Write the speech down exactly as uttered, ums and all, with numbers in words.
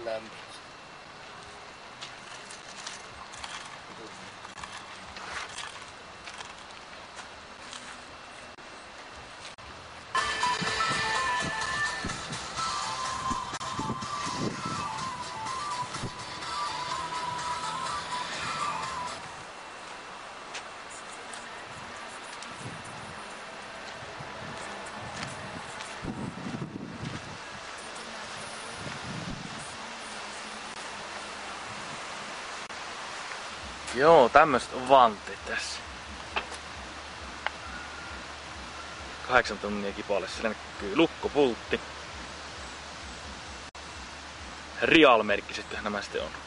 lämmin. Joo, tämmöset on vanteet tässä. Kahdeksan tonnia kipalle, sillä näkyy lukkopultti. Real-merkkiset nämä sitten on.